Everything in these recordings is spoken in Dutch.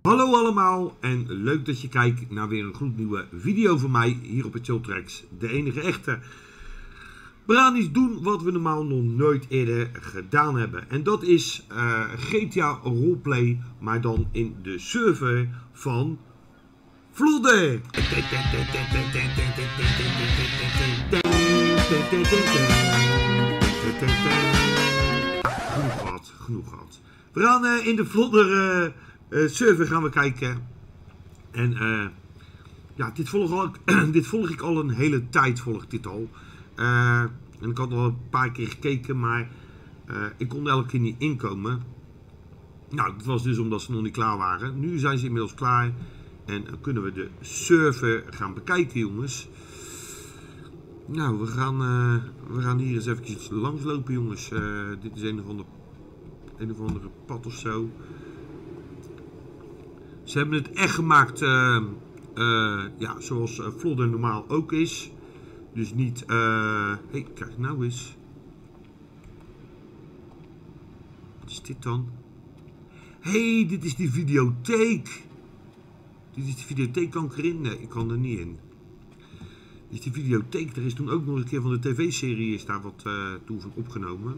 Hallo allemaal en leuk dat je kijkt naar weer een gloednieuwe video van mij hier op het Chilltracks, de enige echte. We gaan iets doen wat we normaal nog nooit eerder gedaan hebben. En dat is GTA Roleplay, maar dan in de server van Vlodder. Genoeg gehad. We gaan in de Vlodder server gaan we kijken. En ja, dit volg ik al een hele tijd. Volg ik dit al. En ik had al een paar keer gekeken, maar ik kon elke keer niet inkomen. Nou, dat was dus omdat ze nog niet klaar waren. Nu zijn ze inmiddels klaar. En kunnen we de server gaan bekijken, jongens. Nou, we gaan hier eens eventjes langslopen, jongens. Dit is een of andere pad of zo. Ze hebben het echt gemaakt ja, zoals Vlodder normaal ook is. Dus niet... hey, kijk nou eens. Wat is dit dan? Hey, dit is die videotheek. Dit is die videotheek, kan ik erin? Nee, ik kan er niet in. Dit is die videotheek. Er is toen ook nog een keer van de tv-serie is daar wat toen van opgenomen.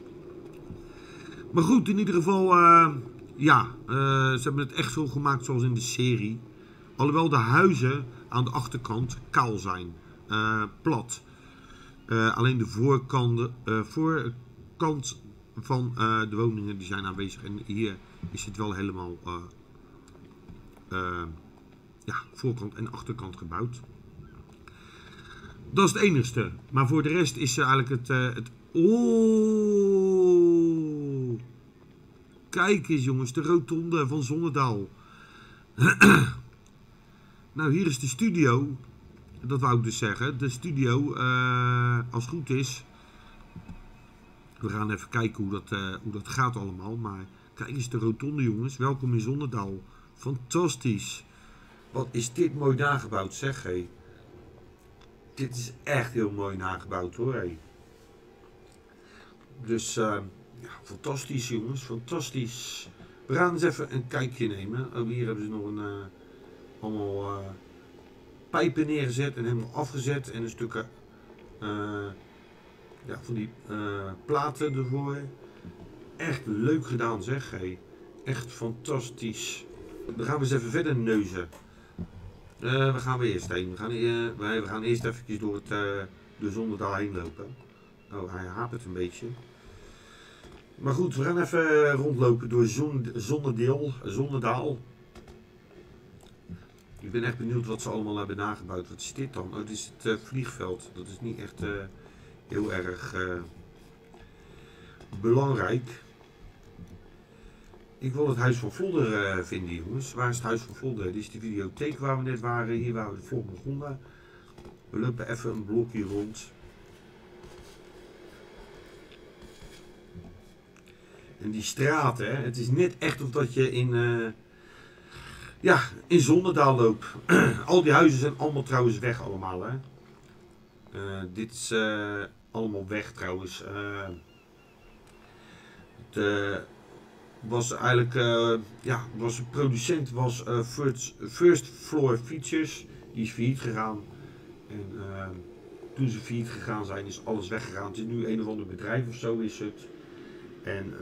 Maar goed, in ieder geval... ja, ze hebben het echt zo gemaakt zoals in de serie. Alhoewel de huizen aan de achterkant kaal zijn. Plat. Alleen de voorkant van de woningen die zijn aanwezig. En hier is het wel helemaal ja, voorkant en achterkant gebouwd. Dat is het enigste. Maar voor de rest is eigenlijk het... Oh! Kijk eens jongens, de rotonde van Zonnedaal. Nou, hier is de studio. Dat wou ik dus zeggen. De studio, als het goed is. We gaan even kijken hoe dat gaat allemaal. Maar kijk eens de rotonde jongens. Welkom in Zonnedaal. Fantastisch. Wat is dit mooi nagebouwd zeg. Hey. Dit is echt heel mooi nagebouwd hoor. Hey. Dus... ja, fantastisch jongens, fantastisch. We gaan eens even een kijkje nemen. Oh, hier hebben ze nog allemaal pijpen neergezet en helemaal afgezet. En een stukje ja, van die platen ervoor. Echt leuk gedaan zeg. Hey. Echt fantastisch. Dan gaan we eens even verder neuzen. Waar gaan we eerst heen? We gaan eerst eventjes door de Zonnedaal heen lopen. Oh, hij hapert een beetje. Maar goed, we gaan even rondlopen door Zonnedaal. Ik ben echt benieuwd wat ze allemaal hebben nagebouwd. Wat is dit dan? Oh, dit is het vliegveld. Dat is niet echt heel erg belangrijk. Ik wil het huis van Vlodder vinden, jongens. Waar is het huis van Vlodder? Dit is de videotheek waar we net waren. Hier waar we de vlog begonnen. We lopen even een blokje rond. En die straten, hè, het is net echt of dat je ja, in Zonnedaal loopt. Al die huizen zijn allemaal trouwens weg allemaal. Hè. Dit is allemaal weg trouwens. Het was eigenlijk, ja, was een producent was First Floor Features. Die is failliet gegaan. En toen ze failliet gegaan zijn is alles weggegaan. Het is nu een of ander bedrijf of zo is het. En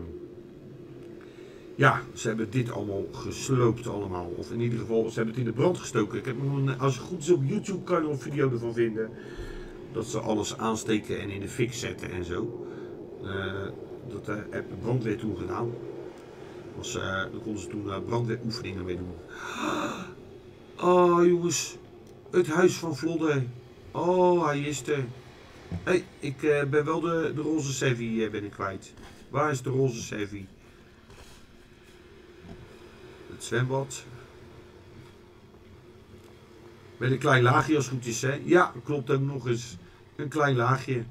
ja, ze hebben dit allemaal gesloopt allemaal. Of in ieder geval, ze hebben het in de brand gestoken. Ik heb nog als het goed is op YouTube kan je nog een video ervan vinden. Dat ze alles aansteken en in de fik zetten en zo. Dat heb de brandweer toen gedaan. Daar konden ze toen brandweeroefeningen mee doen. Oh jongens, het huis van Vlodder. Oh, hij is er. Hey, ik ben wel de roze Sevi ben ik kwijt. Waar is de roze Sevi? Het zwembad. Met een klein laagje als het goed is, hè? Ja, klopt ook nog eens. Een klein laagje.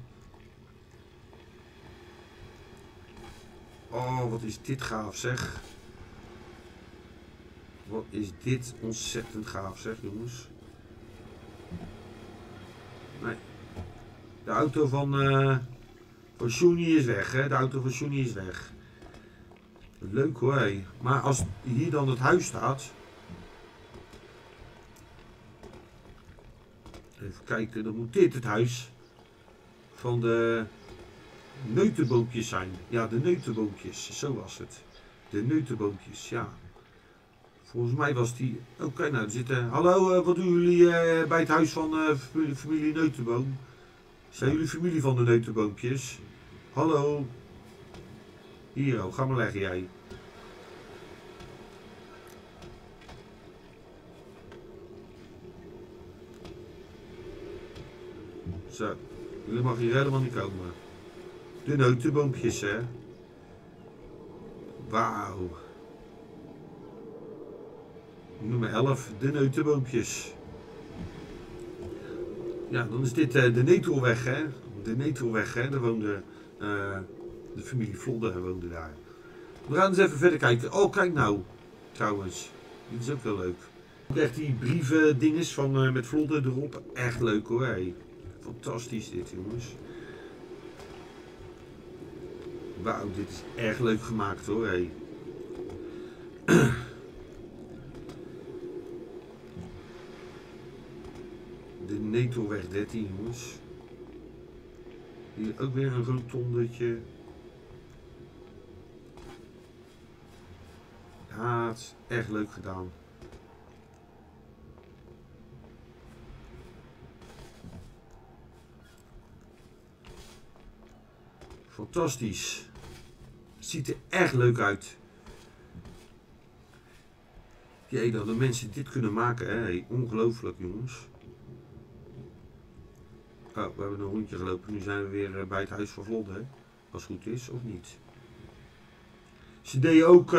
Oh, wat is dit gaaf, zeg. Wat is dit ontzettend gaaf, zeg, jongens. Nee. De auto van Johnny is weg, hè? De auto van Johnny is weg. Leuk hoor. Hé. Maar als hier dan het huis staat. Even kijken, dan moet dit het huis van de neutenboompjes zijn. Ja, de neutenboompjes, zo was het. De neutenboompjes, ja. Volgens mij was die... Oké, nou, er zitten... Hallo, wat doen jullie bij het huis van familie Neutenboom? Zijn jullie familie van de neutenboompjes? Hallo? Hier, ga maar leggen jij. Zo, jullie mag hier helemaal niet komen. De neutenboompjes, hè. Wauw. Nummer 11, de neutenboompjes. Ja, dan is dit de Netelweg, hè. De Netelweg, hè. Daar woonde de familie Vlodder woonde daar. We gaan eens even verder kijken. Oh, kijk nou. Trouwens. Dit is ook wel leuk. Ook echt die brieven dinges van met Vlodder erop. Echt leuk hoor. Hey. Fantastisch dit, jongens. Wauw, dit is erg leuk gemaakt hoor. Hey. De Netelweg 13, jongens. Hier ook weer een rotondetje. Ja, het is echt leuk gedaan. Fantastisch. Het ziet er echt leuk uit. Jee, dat de mensen dit kunnen maken, hè. Hey, ongelooflijk, jongens. Oh, we hebben een rondje gelopen. Nu zijn we weer bij het huis van Vlodder, hè. Als het goed is, of niet. Ze deden ook...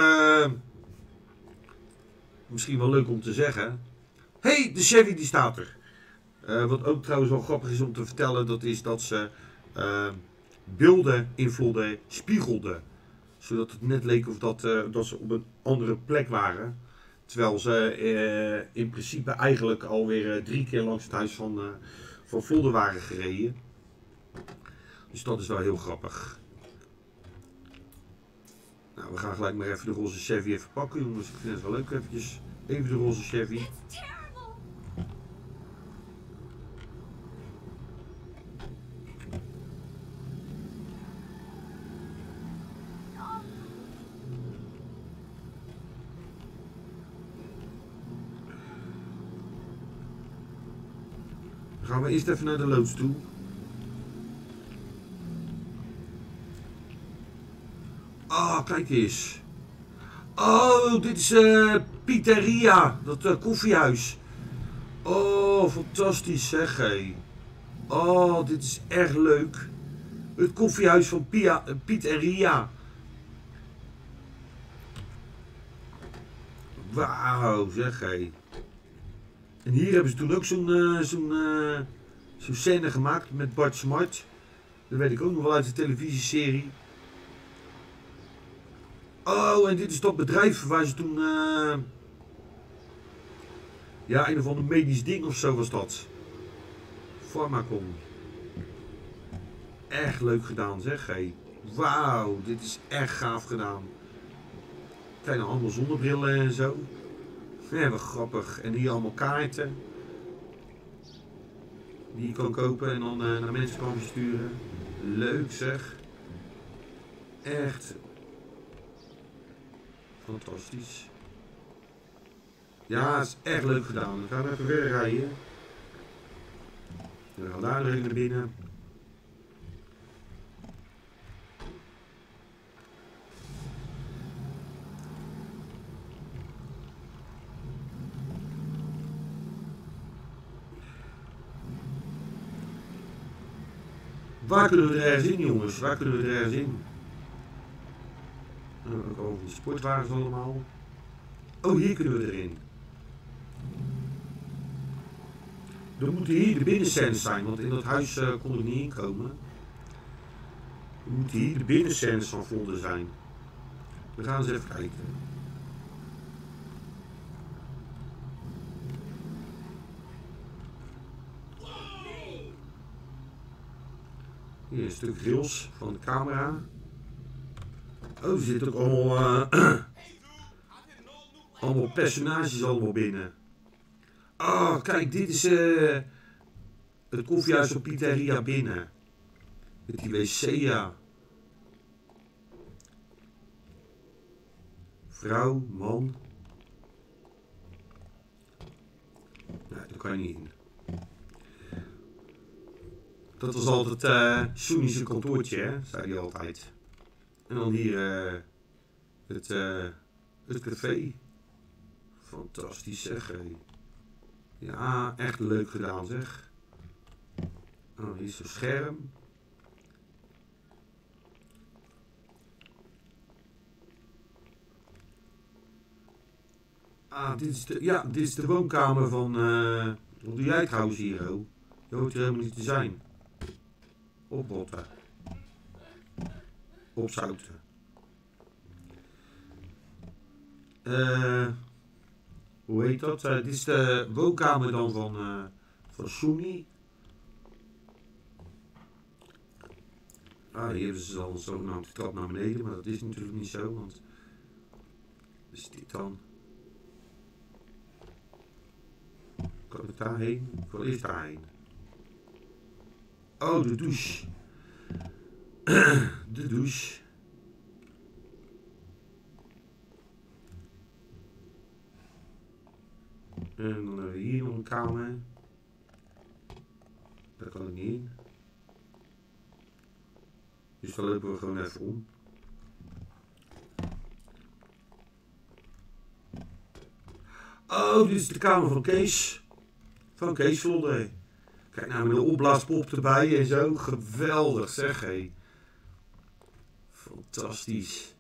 misschien wel leuk om te zeggen. Hé, de Chevy die staat er. Wat ook trouwens wel grappig is om te vertellen, dat is dat ze beelden in Vlodder spiegelden. Zodat het net leek of dat ze op een andere plek waren. Terwijl ze in principe eigenlijk alweer 3 keer langs het huis van Vlodder waren gereden. Dus dat is wel heel grappig. Nou, we gaan gelijk maar even de roze Chevy even pakken, jongens. Ik vind het wel leuk eventjes. Even de roze Chevy. Dan gaan we eerst even naar de loods toe. Ah, kijk eens. Oh, dit is Pizzeria, dat koffiehuis. Oh, fantastisch zeg hé. Oh, dit is erg leuk. Het koffiehuis van Piet en Ria. Wauw, zeg hé. En hier hebben ze toen ook zo'n scène gemaakt met Bart Smart. Dat weet ik ook nog wel uit de televisieserie. Oh, en dit is dat bedrijf waar ze toen... ja, een of ander medisch ding of zo was dat. Pharmacon. Echt leuk gedaan, zeg hé. Wauw, dit is echt gaaf gedaan. Kijk nou, allemaal zonnebrillen en zo. Ja, wat grappig. En hier allemaal kaarten. Die je kan kopen en dan naar mensen kan sturen. Leuk zeg. Echt. Fantastisch. Ja, het is echt leuk gedaan. Dan gaan we even verder rijden. Dan gaan we daar nog naar binnen. Waar kunnen we er ergens in, jongens? Waar kunnen we er ergens in? Ook over die sportwagens allemaal. Oh, hier kunnen we erin. Dan moeten hier de binnenscènes zijn, want in dat huis kon er niet inkomen. Dan moeten hier de binnenscènes van Vlodder zijn. We gaan eens even kijken. Hier een stuk rails van de camera. Oh, er zitten ook allemaal personages allemaal binnen. Oh, kijk, dit is het koffiehuis van Pizzeria binnen. Met die wc, ja. Vrouw, man. Nee, daar kan je niet in. Dat was altijd Soenische kantoortje, hè, zei hij altijd. En dan hier het café. Fantastisch zeg, hé. Ja, echt leuk gedaan zeg. Oh, hier is een scherm. Ah, dit is de woonkamer van... hoe doe jij het trouwens hier, ho? Je hoort hier helemaal niet te zijn. Oprotten. Opzouten. Hoe heet dat? Dit is de woonkamer dan van Soenie. Ah, hier hebben ze dan zogenaamd de trap naar beneden, maar dat is natuurlijk niet zo, want... Is dit dan? Kan ik daarheen? Ik wil eerst daarheen. Oh, de douche. De douche. En dan hebben we hier nog een kamer. Daar kan ik niet in. Dus dan lopen we gewoon even om. Oh, dit is de kamer van Kees. Van Kees Vlodder. Kijk nou, met een opblaaspop erbij en zo. Geweldig zeg, hé. Fantastisch.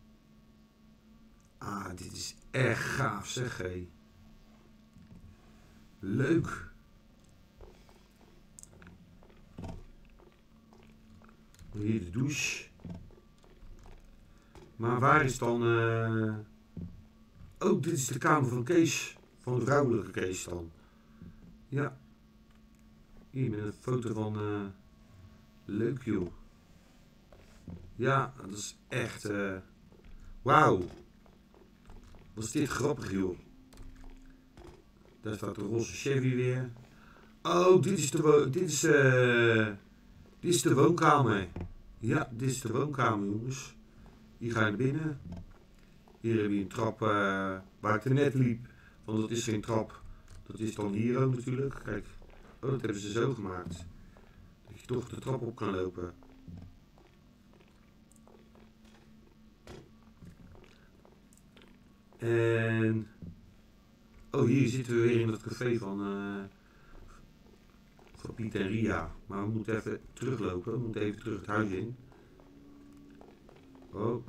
Ah, dit is echt gaaf zeg, hé. Leuk. Hier de douche. Maar waar is dan... Oh, dit is de kamer van Kees. Van de vrouwelijke Kees dan. Ja. Hier met een foto van... Leuk joh. Ja, dat is echt... Wauw. Wat is dit grappig joh. Daar staat de roze Chevy weer. Oh, dit is de woonkamer. Ja, dit is de woonkamer jongens. Hier ga je naar binnen. Hier heb je een trap waar ik er net liep. Want dat is geen trap. Dat is dan hier ook natuurlijk. Kijk. Oh, dat hebben ze zo gemaakt. Dat je toch de trap op kan lopen. En... Oh, hier zitten we weer in dat café van Piet en Ria. Maar we moeten even teruglopen. We moeten even terug het huis in. Oh.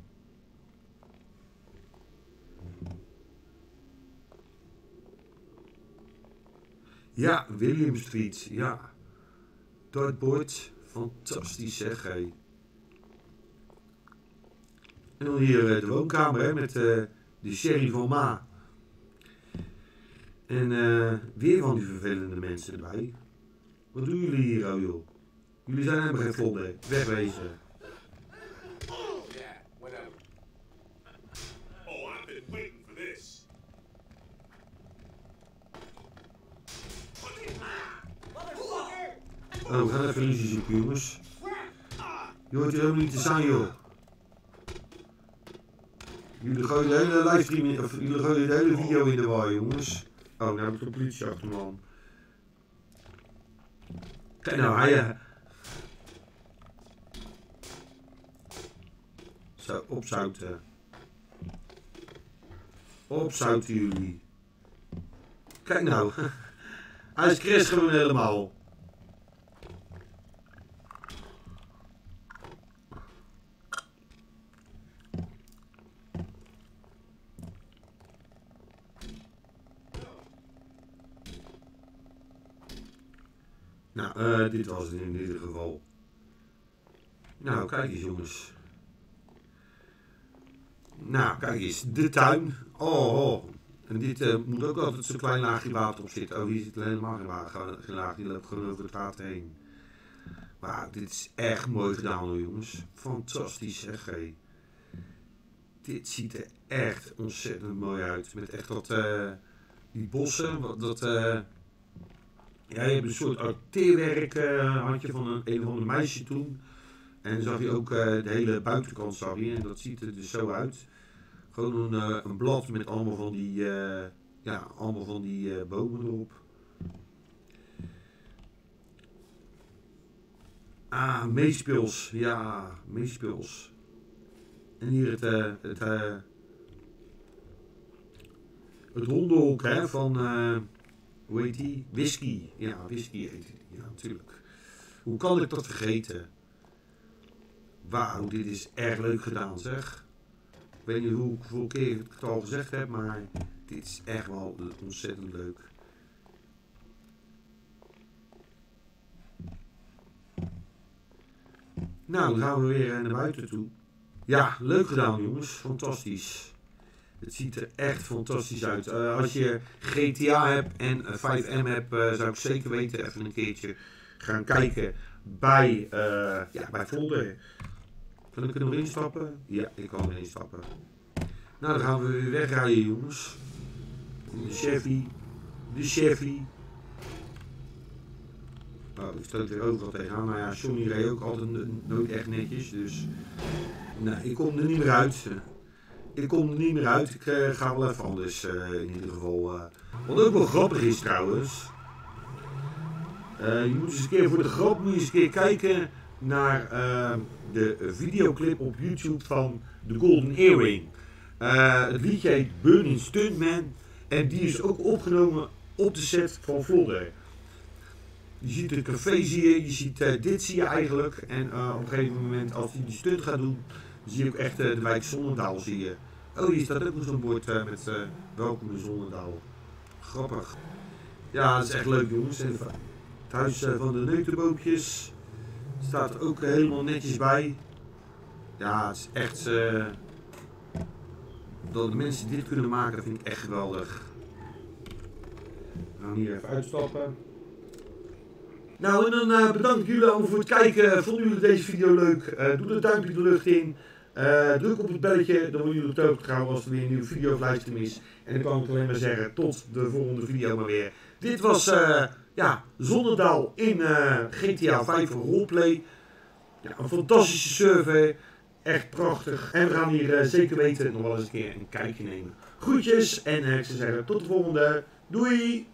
Ja, William Street. Ja. Dartboard. Fantastisch zeg, hé. En dan hier de woonkamer hè, met de sherry van Ma. En weer van die vervelende mensen erbij. Wat doen jullie hier, oh joh? Jullie zijn helemaal geen Vlodder. Wegwezen. Oh, we gaan even ruzie zoeken, jongens. Je hoort hier helemaal niet te zijn, joh. Jullie gooien de hele livestream in, of jullie gooien de hele video in de war, jongens. Oh, nou heb ik de politie achter me aan. Kijk nou, hij... Zo, opzouten. Opzouten jullie. Kijk nou. Hij is Chris gewoon helemaal. Nou, dit was het in ieder geval. Nou, kijk eens jongens. Nou, kijk eens. De tuin. Oh. En dit moet ook altijd zo'n klein laagje water op zitten. Oh, hier zit helemaal geen laag. Die loopt gewoon over het water heen. Maar dit is echt mooi gedaan hoor jongens. Fantastisch zeg hé. dit ziet er echt ontzettend mooi uit. Met echt dat, die bossen, ja, je hebt een soort acteerwerk had je van een of ander meisje toen. En zag je ook de hele buitenkant zag je, en dat ziet er dus zo uit. Gewoon een blad met allemaal van die, ja, allemaal van die bomen erop. Ah, meespils. Ja, meespils. En hier het hondenhok hè, van, hoe heet die? Whisky. Ja, whisky heet die. Ja, natuurlijk. Hoe kan ik dat vergeten? Wauw, dit is erg leuk gedaan zeg. Ik weet niet hoeveel keer ik het al gezegd heb, maar dit is echt wel ontzettend leuk. Nou, dan gaan we weer naar buiten toe. Ja, leuk gedaan jongens, fantastisch. Het ziet er echt fantastisch uit. Als je GTA hebt en 5M hebt, zou ik zeker weten even een keertje gaan kijken bij, ja, bij Vlodder. Kan ik er nog instappen? Ja, ik kan er instappen. Nou, dan gaan we weer wegrijden jongens. De Chevy. De Chevy. Oh, ik stoot er overal tegenaan. Nou ja, Johnny reed ook altijd nooit echt netjes. Dus nee, ik kom er niet meer uit. Ik kom er niet meer uit. Ik ga wel even anders in ieder geval. Wat ook wel grappig is trouwens. Je moet eens een keer voor de grap moet je eens een keer kijken naar de videoclip op YouTube van The Golden Earring. Het liedje heet Burning Stuntman. En die is ook opgenomen op de set van Vlodder. Je ziet het café zie je ziet dit zie je eigenlijk. En op een gegeven moment als hij die stunt gaat doen, zie je ook echt de wijk Zonnedaal zie je. Oh, hier staat ook nog zo'n bord met welkom in Zonnedaal. Grappig. Ja, dat is echt leuk jongens. En het huis van de neutenboompjes staat er ook helemaal netjes bij. Ja, het is echt... dat de mensen dit kunnen maken vind ik echt geweldig. We gaan hier even uitstappen. Nou, en dan bedank ik jullie allemaal voor het kijken. Vonden jullie deze video leuk? Doe een duimpje de lucht in. Druk op het belletje, dan worden jullie op de hoogte gehouden als er weer een nieuwe video of livestream is. En dan kan ik alleen maar zeggen, tot de volgende video maar weer. Dit was, ja, Zonnedaal in GTA 5 roleplay. Ja, een fantastische server. Echt prachtig. En we gaan hier zeker weten nog wel eens een keer een kijkje nemen. Groetjes en ik zou zeggen, tot de volgende. Doei!